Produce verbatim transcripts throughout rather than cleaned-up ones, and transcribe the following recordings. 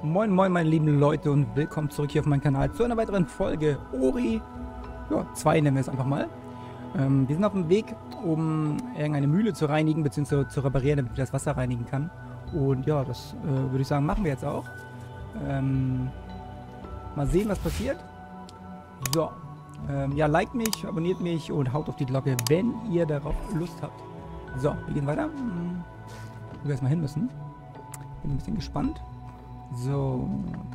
Moin moin meine lieben Leute und willkommen zurück hier auf meinem Kanal zu einer weiteren Folge Ori. Ja, zwei nennen wir es einfach mal. Ähm, wir sind auf dem Weg, um irgendeine Mühle zu reinigen bzw. zu reparieren, damit wir das Wasser reinigen kann. Und ja, das äh, würde ich sagen, machen wir jetzt auch. Ähm, mal sehen, was passiert. So, ähm, ja, liked mich, abonniert mich und haut auf die Glocke, wenn ihr darauf Lust habt. So, wir gehen weiter. Hm, wo wir erstmal hin müssen. Bin ein bisschen gespannt. So.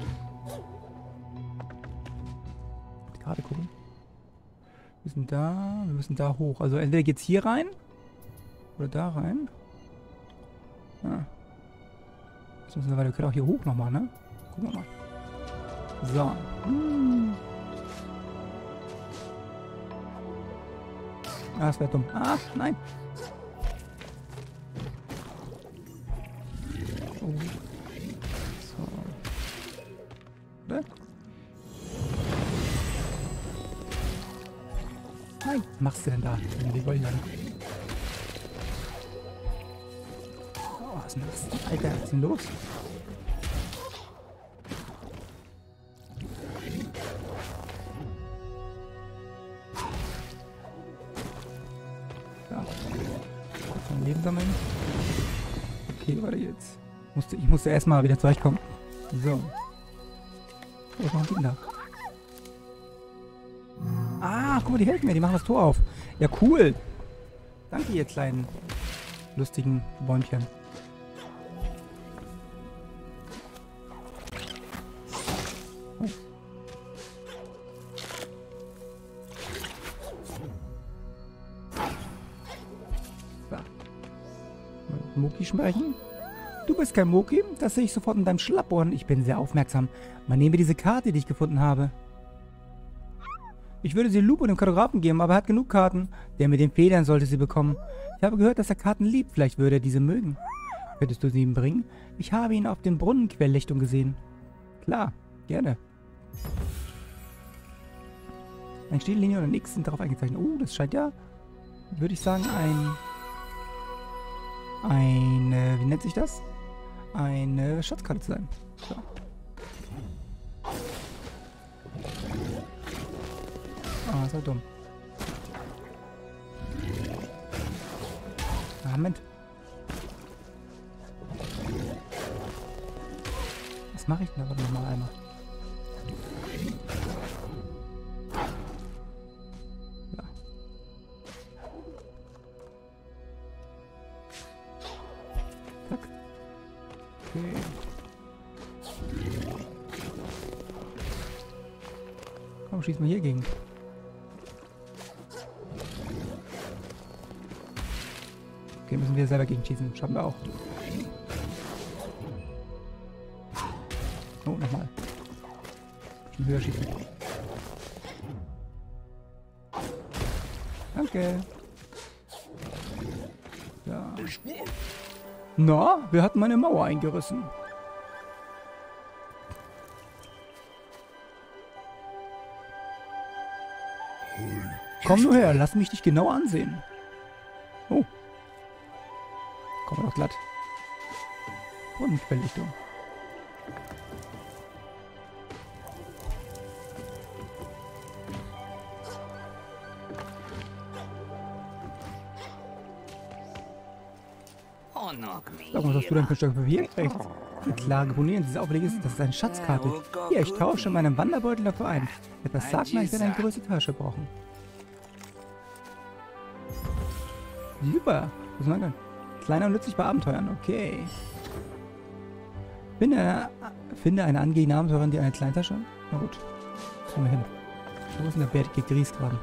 Gerade gucken. Wir müssen da, wir müssen da hoch. Also entweder geht's hier rein oder da rein. Ja. Jetzt müssen wir weiter. Wir können auch hier hoch nochmal, ne? Gucken wir mal. So. Hm. Ah, das wäre dumm. Ah, nein. Oh. Oder? Nein, was machst du denn da? Die wollen dann. Oh, was ist denn das? Alter, was ist denn los? Ja. Kurz mein Leben sammeln. Okay, warte jetzt. Musste, ich musste erstmal wieder zurechtkommen. So. Oh, was machen die denn da? Ah, guck mal, die helfen mir. Die machen das Tor auf. Ja, cool. Danke, ihr kleinen, lustigen Bäumchen. Oh. So. Mit Muki sprechen. Du bist kein Muki, das sehe ich sofort in deinem Schlappohren. Ich bin sehr aufmerksam. Man nehme diese Karte, die ich gefunden habe. Ich würde sie Lupo dem Kartografen geben, aber er hat genug Karten. Der mit den Federn sollte sie bekommen. Ich habe gehört, dass er Karten liebt. Vielleicht würde er diese mögen. Könntest du sie ihm bringen? Ich habe ihn auf den Brunnenquelllichtung gesehen. Klar, gerne. Eine Stillinie und ein X sind darauf eingezeichnet. Oh, das scheint ja, würde ich sagen, ein... Eine... Wie nennt sich das? Eine Schatzkarte zu sein. So. Ah, ist halt dumm. Ah, Moment. Was mache ich denn aber nochmal einmal? Ja. Zack. Okay. Komm, schieß mal hier gegen. Okay, müssen wir selber gegen schießen. Schaffen wir auch. Oh, nochmal. Schon höher schießen. Danke. Ja. Na, wir hatten meine Mauer eingerissen. Komm nur her, lass mich dich genau ansehen. Oh. Komm doch glatt. Brunnenquelllichtung. Sag mal, was hast du denn für ein Stück Papier? Rechts. Die klare Bonieren dieses Aufleges ist, das ist eine Schatzkarte. Hier, ich tausche meinen Wanderbeutel dafür ein. Etwas sagt mir, ich werde eine größere Tasche brauchen. Super. Was soll man denn? Kleiner und nützlich bei Abenteuern. Okay. Finde eine, finde eine angehende Abenteurerin, die eine kleine Tasche hat. Na gut. Kommen wir hin. Wo ist denn der bärtige Gries gerade?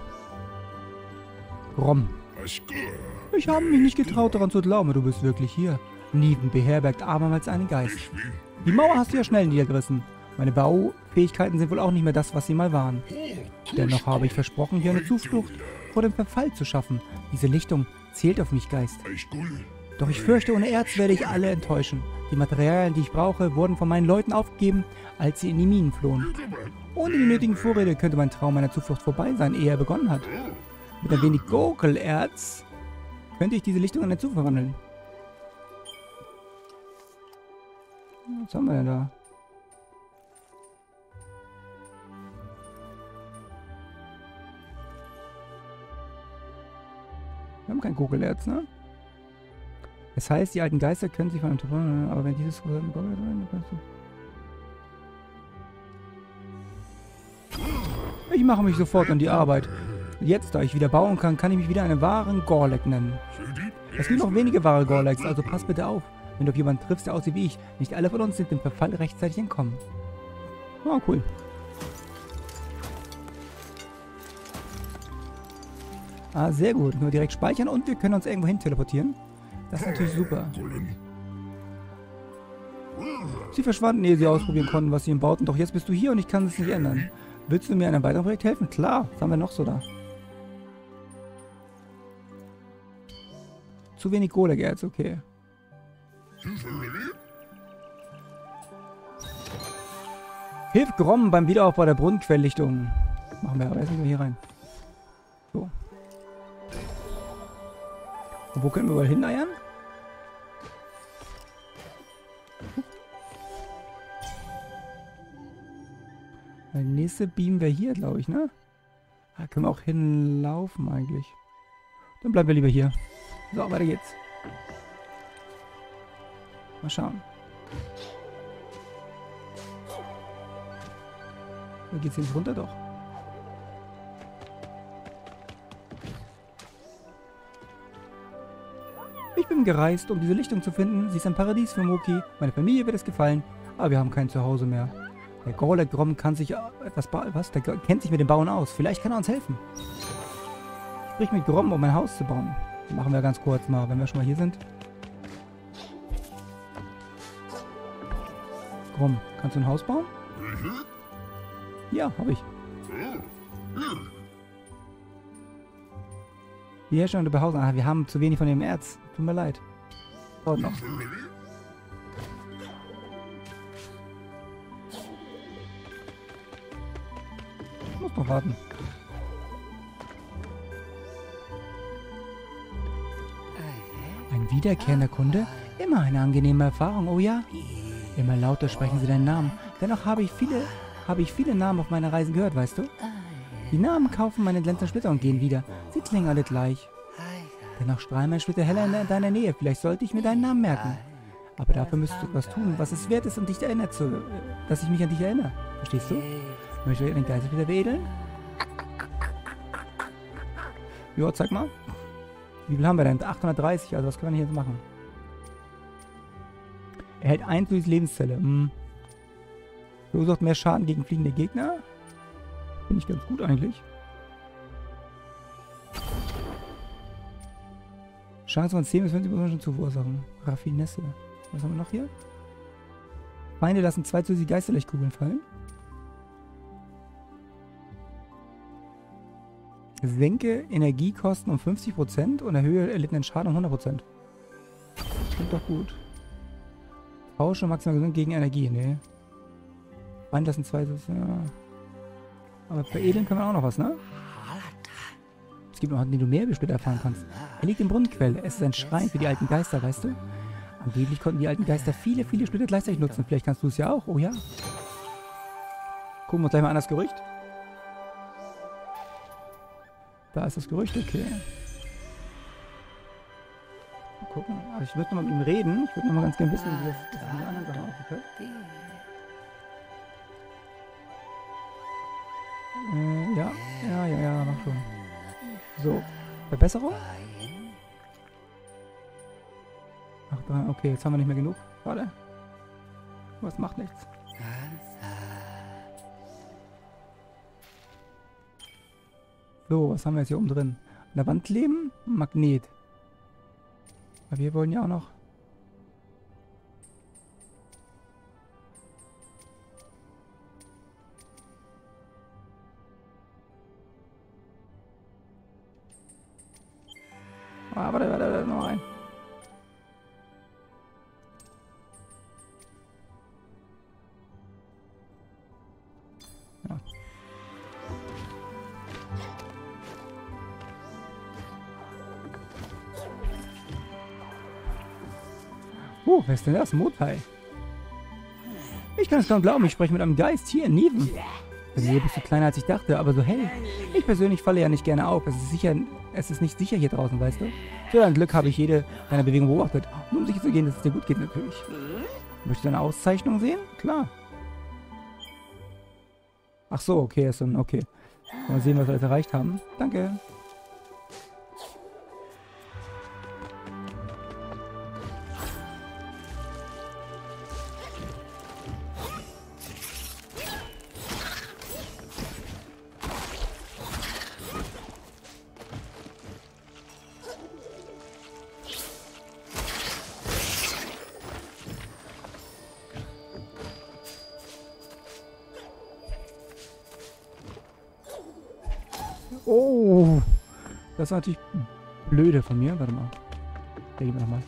Rom. Ich habe mich nicht getraut, daran zu glauben, du bist wirklich hier. Niven beherbergt abermals einen Geist. Die Mauer hast du ja schnell niedergerissen. Meine Baufähigkeiten sind wohl auch nicht mehr das, was sie mal waren. Dennoch habe ich versprochen, hier eine Zuflucht vor dem Verfall zu schaffen. Diese Lichtung zählt auf mich, Geist. Doch ich fürchte, ohne Erz werde ich alle enttäuschen. Die Materialien, die ich brauche, wurden von meinen Leuten aufgegeben, als sie in die Minen flohen. Ohne die nötigen Vorräte könnte mein Traum meiner Zuflucht vorbei sein, ehe er begonnen hat. Mit ein wenig Gurkelerz könnte ich diese Lichtung in eine Zuflucht verwandeln. Was haben wir denn da? Wir haben kein Kokelerz, ne? Das heißt, die alten Geister können sich von einem Teufel, aber wenn dieses dann kannst du. Ich mache mich sofort an die Arbeit. Jetzt, da ich wieder bauen kann, kann ich mich wieder einen wahren Gorlek nennen. Es gibt noch wenige wahre Gorleks, also pass bitte auf. Wenn du auf jemanden triffst, der aussieht wie ich, nicht alle von uns sind dem Verfall rechtzeitig entkommen. Oh, cool. Ah, sehr gut. Können wir direkt speichern und wir können uns irgendwo hin teleportieren. Das ist natürlich super. Sie verschwanden, ehe sie ausprobieren konnten, was sie ihm bauten. Doch jetzt bist du hier und ich kann es nicht ändern. Willst du mir in einem weiteren Projekt helfen? Klar. Was haben wir noch so da? Zu wenig Golek-Erz, okay. Hilf Grom beim Wiederaufbau der Brunnenquelllichtung. Machen wir aber erst mal hier rein. So. Und wo können wir wohl hineiern? Der nächste beamen wir hier, glaube ich, ne? Da können wir auch hinlaufen eigentlich. Dann bleiben wir lieber hier. So, weiter geht's. Mal schauen. Da geht's jetzt runter doch. Ich bin gereist, um diese Lichtung zu finden. Sie ist ein Paradies für Moki. Meine Familie wird es gefallen, aber wir haben kein Zuhause mehr. Der Gorlek Grom kann sich etwas bauen. Was? Der kennt sich mit dem Bauen aus. Vielleicht kann er uns helfen. Sprich mit Grom, um ein Haus zu bauen. Das machen wir ganz kurz mal, wenn wir schon mal hier sind. Grom, kannst du ein Haus bauen? Ja, habe ich. Die Herstellung der Behausung. Ah, wir haben zu wenig von dem Erz. Tut mir leid. Dauert noch. Ich muss noch warten. Ein wiederkehrender Kunde? Immer eine angenehme Erfahrung, oh ja? Immer lauter sprechen sie deinen Namen. Dennoch habe ich viele, habe ich viele Namen auf meiner Reisen gehört, weißt du? Die Namen kaufen meine glänzenden Splitter und gehen wieder. Sie klingen alle gleich. Dennoch strahlen meine Splitter heller in deiner Nähe. Vielleicht sollte ich mir deinen Namen merken. Aber dafür müsstest du etwas tun, was es wert ist, um dich erinnert zu, dass ich mich an dich erinnere. Verstehst du? Möchtest du den Geist wieder veredeln? Jo, zeig mal. Wie viel haben wir denn? achthundertdreißig, also was können wir hier jetzt machen? Er hält eins durch Lebenszelle. Hm. Verursacht mehr Schaden gegen fliegende Gegner. Finde ich ganz gut eigentlich. Chance von zehn bis fünfzig Prozent zu verursachen. Raffinesse. Was haben wir noch hier? Feinde lassen zwei zusätzliche Geisterlichtkugeln fallen. Senke Energiekosten um fünfzig Prozent und erhöhe erlittenen Schaden um hundert Prozent. Klingt doch gut. Tausche maximal gesund gegen Energie, ne? Feinde lassen zwei zusätzliche... Ja. Aber veredeln können wir auch noch was, ne? Es gibt noch einen, den du mehr später erfahren kannst. Er liegt im Brunnenquell. Es ist ein Schrein für die alten Geister, weißt du? Angeblich konnten die alten Geister viele, viele Splitter gleichzeitig nutzen. Vielleicht kannst du es ja auch. Oh ja. Gucken wir uns gleich mal an das Gerücht. Da ist das Gerücht, okay. Mal gucken. Aber ich würde noch mal mit ihm reden. Ich würde noch mal ganz gerne wissen, wie das, das diese anderen Sachen aussieht. Äh, ja. Ja, ja, ja, mach schon. So. Verbesserung? Ach, da, okay, jetzt haben wir nicht mehr genug. Warte. Was macht nichts. So, was haben wir jetzt hier oben drin? An der Wand kleben? Magnet. Aber wir wollen ja auch noch... Ah, warte, warte, warte, noch ein. Ja. Oh, wer ist denn das? Motai. Ich kann es kaum glauben, ich spreche mit einem Geist hier in Niven. Hier bist du kleiner als ich dachte, aber so hey. Ich persönlich falle ja nicht gerne auf. Es ist sicher, es ist nicht sicher hier draußen, weißt du? Für dein Glück habe ich jede deiner Bewegung beobachtet. Nur um sicher zu gehen, dass es dir gut geht natürlich. Möchtest du eine Auszeichnung sehen? Klar. Ach so, okay, ist dann okay. Mal sehen, was wir alles erreicht haben. Danke. Oh, das war natürlich blöde von mir. Warte mal. Da gehen wir nochmal.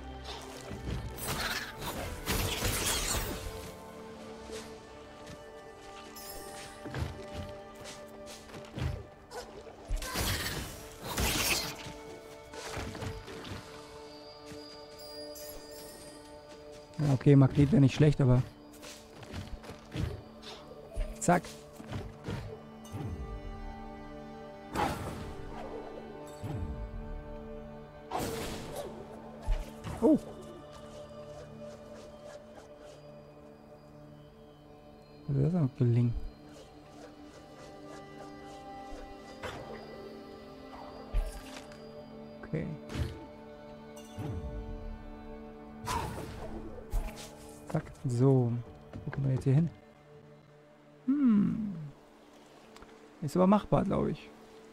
Ja, okay, Magnet wäre nicht schlecht, aber... Zack. Oh. Also das ist auch gelingen. Okay. Zack. So. Wo kommen wir jetzt hier hin? Hm. Ist aber machbar, glaube ich.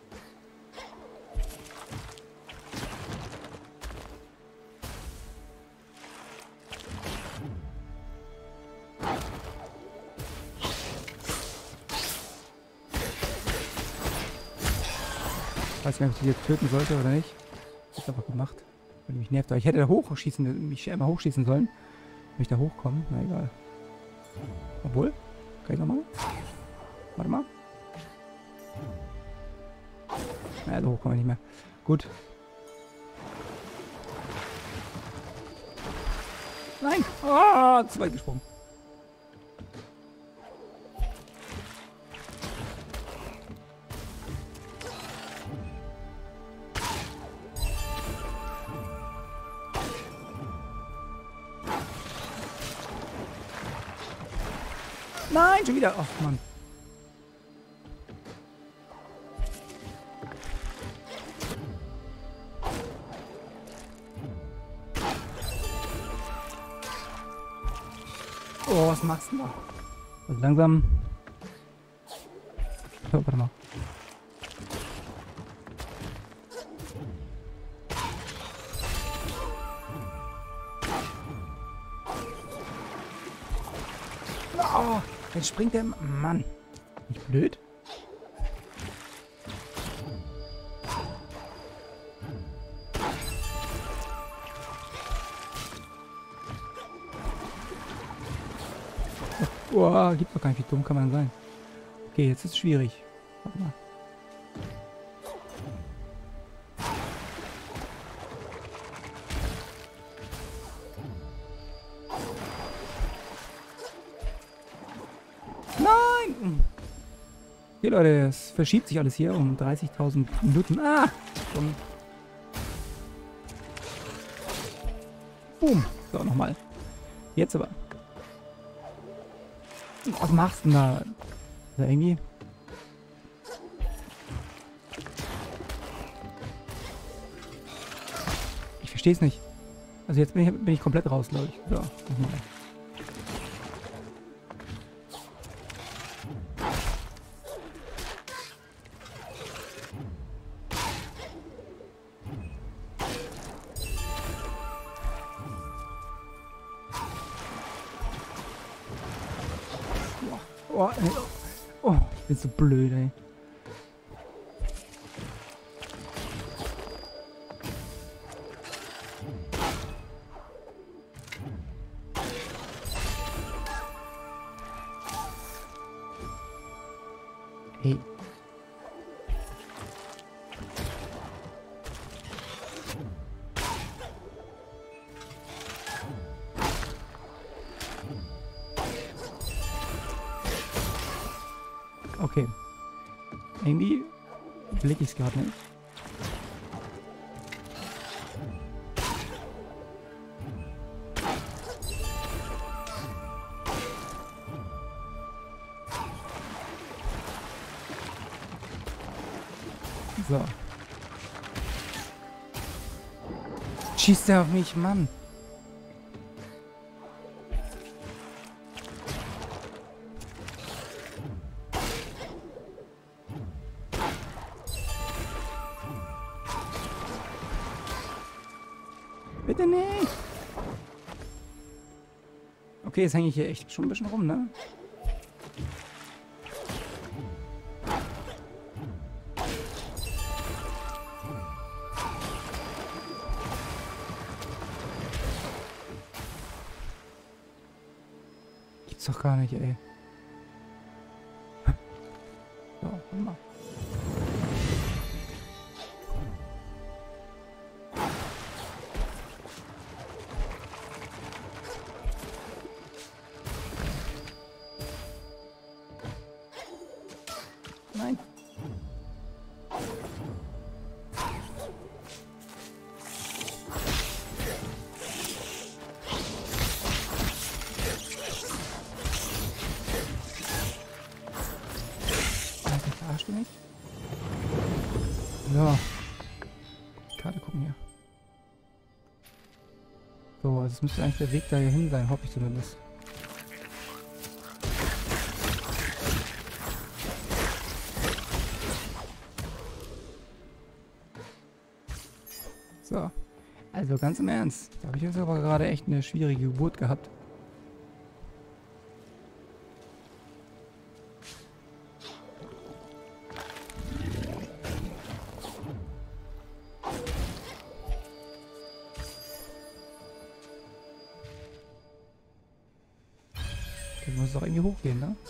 Ich weiß nicht, ob ich die jetzt töten sollte oder nicht. Ich hab's einfach gemacht. Weil die mich nervt. Aber ich hätte da hochschießen, mich einmal hochschießen sollen. Wenn ich da hochkomme. Na egal. Obwohl. Kann ich nochmal? Warte mal. Naja, so hoch komme ich nicht mehr. Gut. Nein! Ah, zu weit gesprungen. Nein, schon wieder. Ach, Mann. Oh, was machst du da? Also langsam. Oh, warte mal. Oh, jetzt springt der... Mann. Nicht blöd? Boah, gibt doch gar nicht, wie dumm kann man sein. Okay, jetzt ist es schwierig. Warte mal. Nein! Okay, Leute, es verschiebt sich alles hier um dreißigtausend Minuten. Ah! Und boom. So, nochmal. Jetzt aber. Was machst du denn da? Da irgendwie? Ich verstehe es nicht. Also jetzt bin ich, bin ich komplett raus, glaube ich. So, nochmal. Oh, ey. Oh, ich bin so blöd, ey. Hey. Irgendwie blicke ich es gerade nicht. So. Schießt der auf mich, Mann. Bitte nicht. Okay, jetzt hänge ich hier echt schon ein bisschen rum, ne? Gibt's doch gar nicht, ey. So, warte mal. Nein. Alter, verarscht du mich? So. Karte gucken hier. So, also es müsste eigentlich der Weg da hier hin sein, hoffe ich zumindest. So, also ganz im Ernst, da habe ich jetzt aber gerade echt eine schwierige Geburt gehabt. Das muss doch irgendwie hochgehen, ne?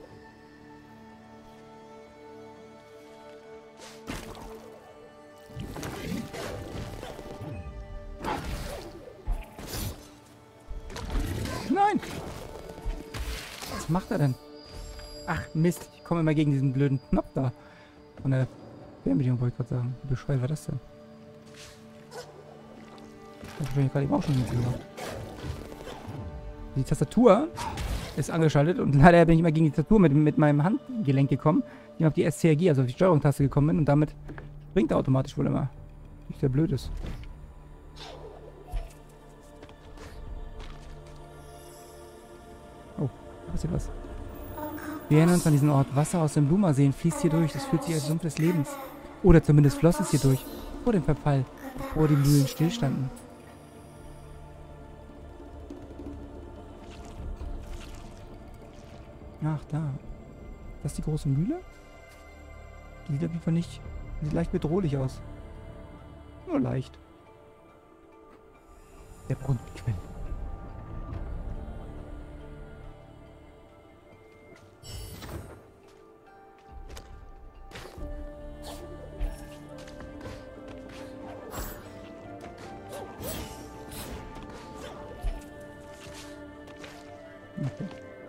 Nein! Was macht er denn? Ach Mist, ich komme immer gegen diesen blöden Knopf da. Von der Fernbedienung wollte ich gerade sagen. Wie bescheuert war das denn? Das habe ich gerade eben auch schon gemacht. Die Tastatur ist angeschaltet und leider bin ich immer gegen die Tastatur mit, mit meinem Handgelenk gekommen. Ich bin auf die S C R G, also auf die Steuerungstaste gekommen bin und damit springt er automatisch wohl immer. Nicht sehr blöd ist. Oh, da passiert was. Wir erinnern uns an diesen Ort. Wasser aus dem Blumerseen fließt hier durch. Das fühlt sich als Sumpf des Lebens. Oder zumindest floss es hier durch. Vor dem Verfall. Bevor die Mühlen stillstanden. Ach, da. Das ist die große Mühle? Die sieht auf jeden Fall nicht... Die sieht leicht bedrohlich aus. Nur leicht. Der Brunnenquell. Okay.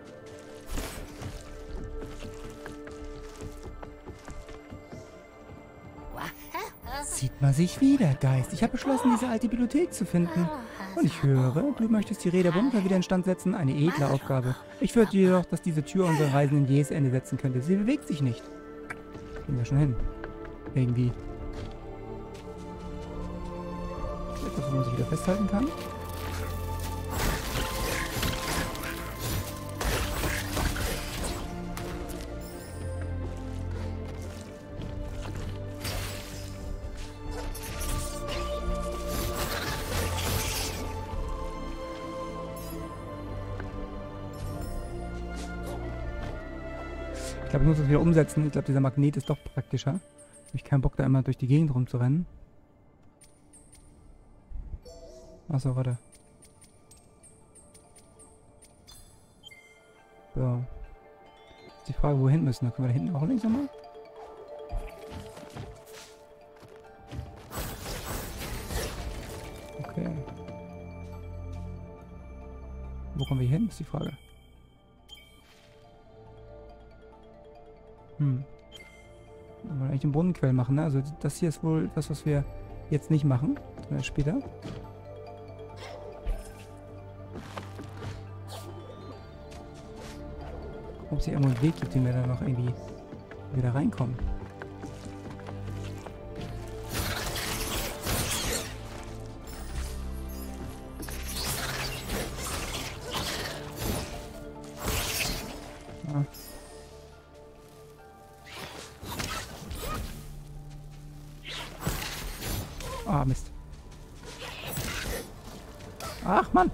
Sieht man sich wieder, Geist. Ich habe beschlossen, diese alte Bibliothek zu finden. Und ich höre, du möchtest die Räder Bunker wieder instand setzen. Eine edle Aufgabe. Ich fürchte jedoch, dass diese Tür unsere Reisen in jähes Ende setzen könnte. Sie bewegt sich nicht. Gehen wir schon hin. Irgendwie. Etwas, wo man sich wieder festhalten kann. Ich glaube, ich muss das wieder umsetzen. Ich glaube, dieser Magnet ist doch praktischer. Habe ich keinen Bock, da immer durch die Gegend rumzurennen. Achso, warte. So. Jetzt die Frage, wohin müssen. Da können wir da hinten auch links nochmal. Okay. Wo kommen wir hin, ist die Frage. Hm. nicht den Brunnenquell machen, ne? Also das hier ist wohl das, was wir jetzt nicht machen. Sondern später. Ob es hier irgendwo einen Weg gibt, den wir da noch irgendwie wieder reinkommen. Ja. Ah, Mist. Ach, Mann.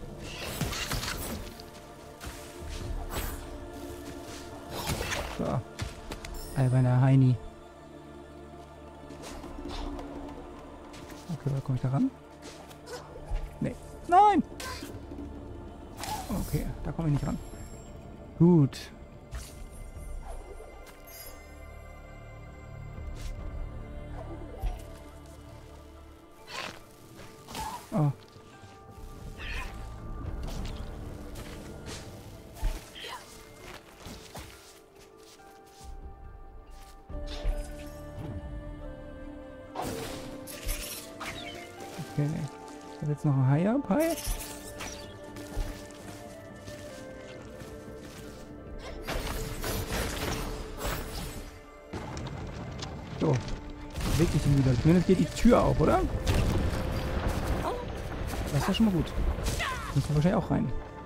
So. Alberner Heini. Okay, da komme ich da ran? Nee. Nein! Okay, da komme ich nicht ran. Gut. Oh. Okay. Ich habe jetzt noch ein Hai ab. Hai. So. Beweg dich wieder. Zumindest geht die Tür auf, oder? Das ist ja schon mal gut. Müssen wir wahrscheinlich auch rein.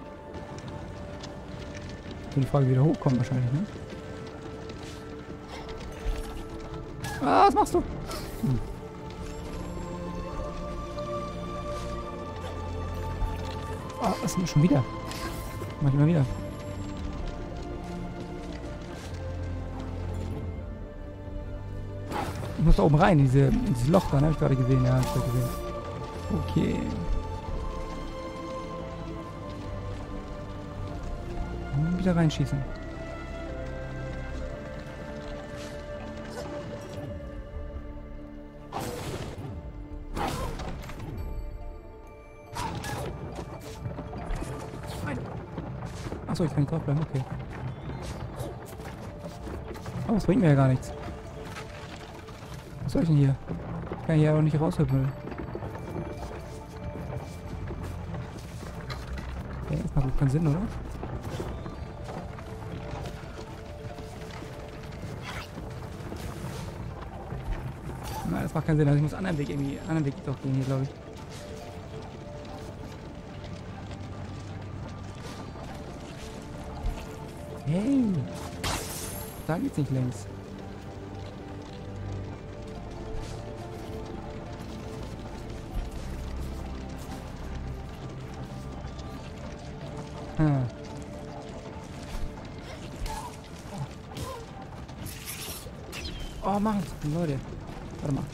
So die Frage, wie wieder hochkommen wahrscheinlich, ne? Ah, was machst du? Hm. Ah, was ist schon wieder? Mach ich mal wieder. Ich muss da oben rein, in, diese, in dieses Loch da, ne? Habe ich gerade gesehen, ja, hab ich gerade gesehen. Okay. Und wieder reinschießen. Achso, ich kann nicht drauf bleiben, okay. Oh, das bringt mir ja gar nichts. Was soll ich denn hier? Ich kann hier aber nicht raushüpfen. Okay, das macht keinen Sinn, oder? Nein, das macht keinen Sinn. Also ich muss einen anderen Weg irgendwie, anderen Weg doch gehen hier, glaube ich. Hey! Da geht's nicht längs. Hm. Oh, Mann, Leute. Warte mal.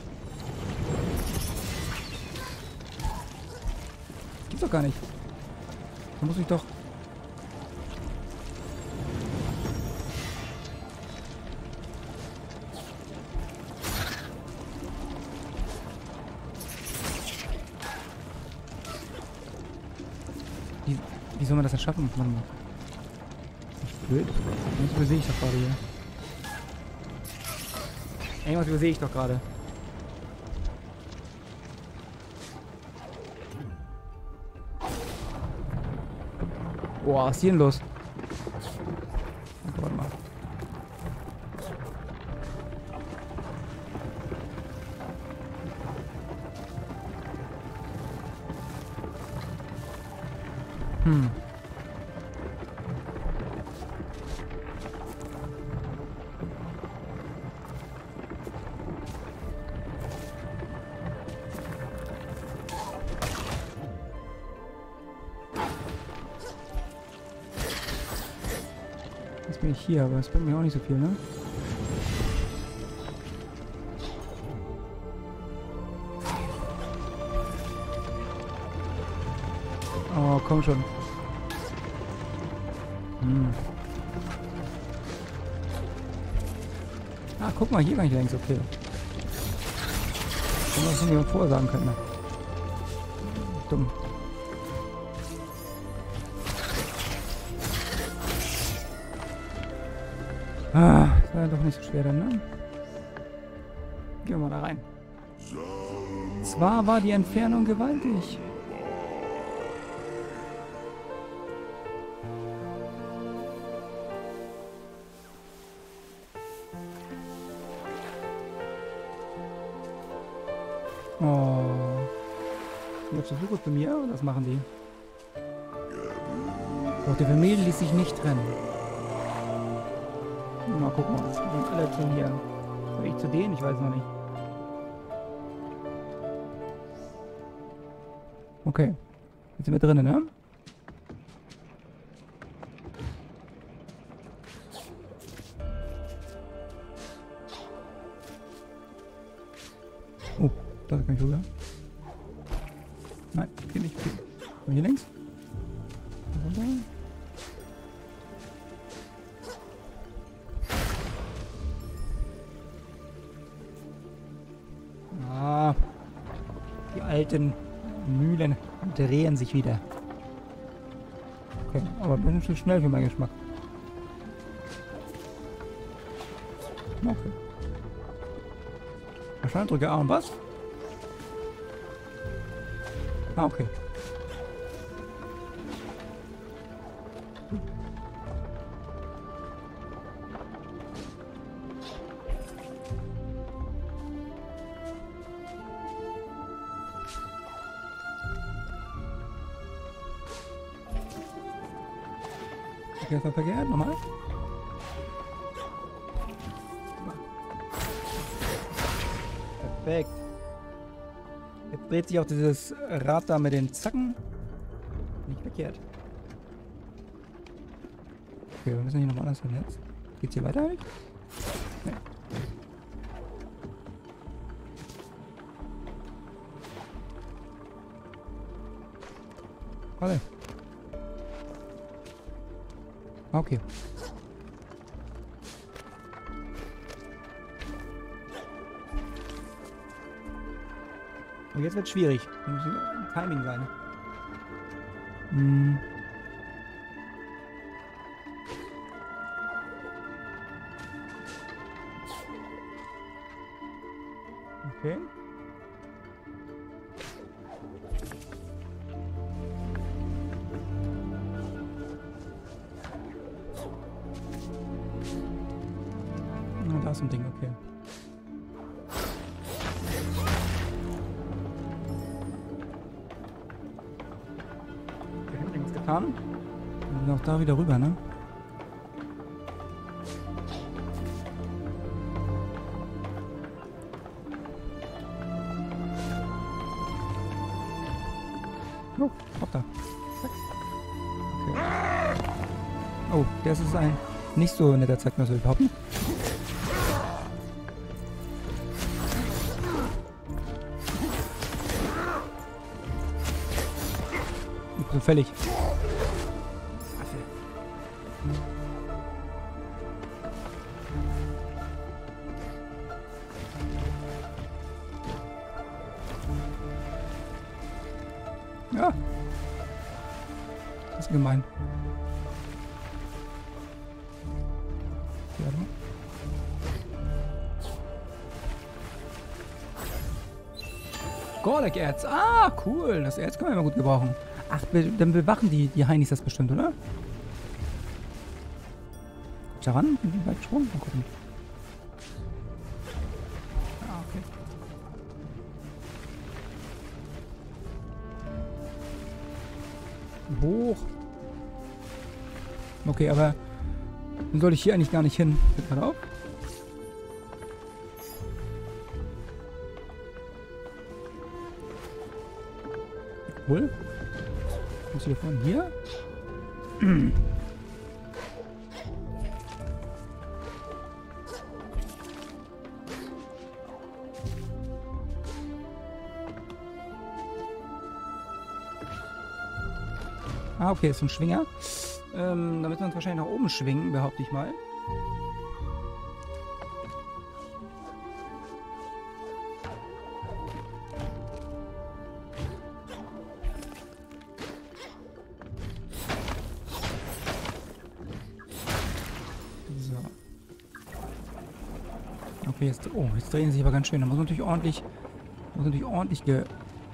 Gibt's doch gar nicht. Da muss ich doch... Wie, wie soll man das denn schaffen? Warte mal. Ist nicht blöd? Das übersehe ich doch gerade hier. Irgendwas übersehe ich doch gerade. Boah, was ist hier denn los? Warte mal. Hm. Jetzt bin ich hier, aber das bringt mir auch nicht so viel, ne? Oh, komm schon. Hm. Ah, guck mal, hier kann ich längs, okay. Wenn man das nicht vorher sagen können, ne? Dumm. Ah, das war ja doch nicht so schwer dann, ne? Gehen wir mal da rein. Zwar war die Entfernung gewaltig. Oh. Läuft das so gut bei mir? Oder was machen die? Doch, die Familie ließ sich nicht trennen. Mal gucken, was sind alle zu hier. Soll ich zu denen? Ich weiß noch nicht. Okay. Jetzt sind wir drinnen, ne? Oh, da kann ich rüber. Nein, geht nicht. Geht. Hier links? Runter. Ah, die alten Mühlen drehen sich wieder. Okay, aber ein bisschen zu schnell für meinen Geschmack. Okay. Wahrscheinlich drücke A und was? Ah, okay. Okay, das war verkehrt, nochmal. Perfekt. Jetzt dreht sich auch dieses Rad da mit den Zacken. Nicht verkehrt. Okay, wir müssen hier nochmal anders hin jetzt. Geht's hier weiter eigentlich? Nee. Warte. Okay. Und jetzt wird es schwierig. Das muss ein Timing sein. Hm. Okay. Oh, da ist ein Ding, okay. Getan. Und auch da wieder rüber, ne? Oh, hopp da. Okay. Oh, das ist ein nicht so netter Zeitmesser überhaupt nicht. So fällig. Ja. Das ist gemein. Ja, Gorlek-Erz. Ah, cool. Das Erz können wir immer gut gebrauchen. Ach, dann bewachen die, die Heinis das bestimmt, oder? Daran? Weit gesprungen? Mal gucken. Ah, okay. Hoch. Okay, aber dann soll ich hier eigentlich gar nicht hin. Hört gerade auf. Wohl. Muss ich von hier? Ah, okay, ist so ein Schwinger. Ähm, da müssen wir uns wahrscheinlich nach oben schwingen, behaupte ich mal. Okay, jetzt, oh, jetzt drehen sie sich aber ganz schön. Da muss man natürlich ordentlich, muss natürlich ordentlich ge... Äh,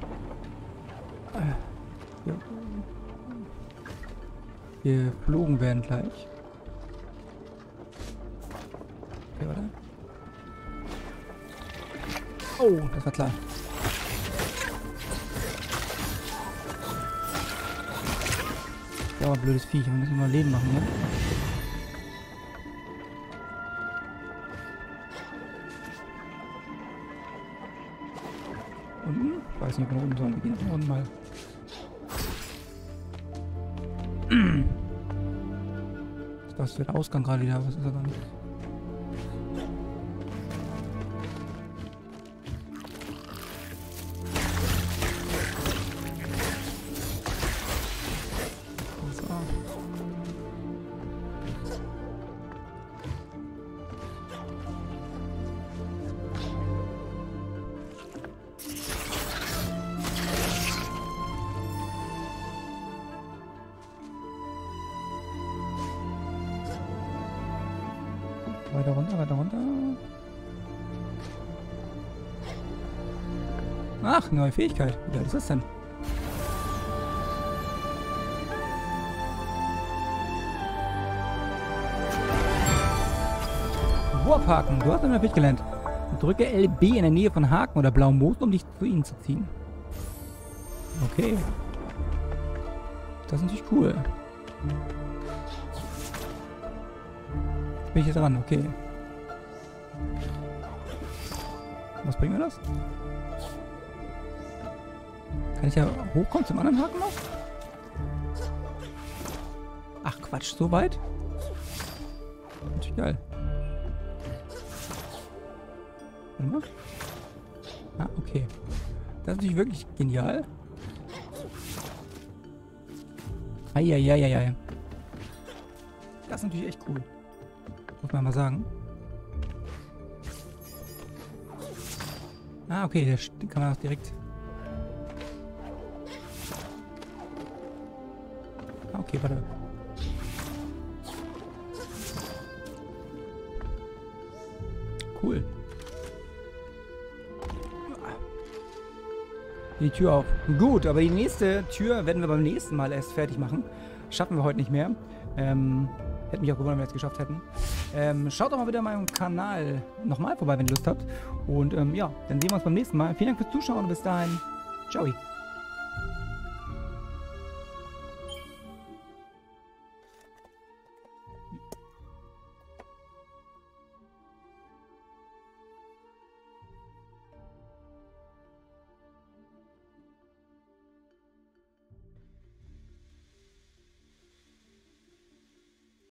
ge geflogen werden gleich. Okay, warte. Oh, das war klar. Ja, aber blödes Viech. Wir müssen mal Leben machen, ne? Unten? Ich weiß nicht, ob wir unten sollen. Wir gehen nach unten mal. Das ist der Ausgang gerade wieder. Was ist er dann? Weiter runter, weiter runter. Ach, neue Fähigkeit. Wie geil ist das denn? Warp-Haken. Du hast einen Fisch gelernt. Drücke L B in der Nähe von Haken oder blauem Moos, um dich zu ihnen zu ziehen. Okay. Das ist natürlich cool. Bin ich jetzt dran, okay. Was bringt mir das? Kann ich ja hochkommen zum anderen Haken noch? Ach Quatsch, so weit? Natürlich geil. Warte mal. Ah, okay. Das ist natürlich wirklich genial. Eieieiei. Das ist natürlich echt cool. Muss man mal sagen. Ah, okay, der kann man auch direkt... Ah, okay, warte. Cool. Die Tür auf. Gut, aber die nächste Tür werden wir beim nächsten Mal erst fertig machen. Schaffen wir heute nicht mehr. Ähm... Hätte mich auch gewundert, wenn wir es geschafft hätten. Ähm, schaut doch mal wieder meinem Kanal nochmal vorbei, wenn ihr Lust habt. Und ähm, ja, dann sehen wir uns beim nächsten Mal. Vielen Dank fürs Zuschauen und bis dahin. Ciao.